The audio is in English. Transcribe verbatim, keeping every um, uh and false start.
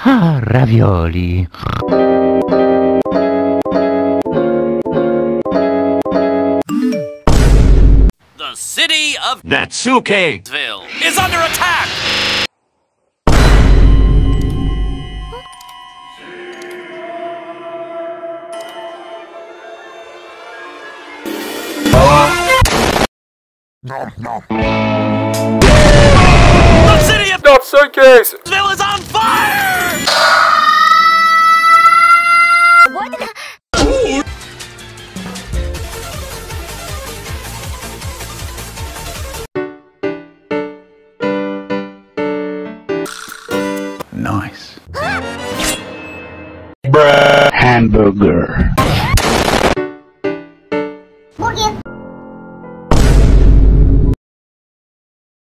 Ah, ravioli. The city of Natsuki is under attack! No, no. The city of Natsuki is on fire! What? Nice. Bruh. Hamburger.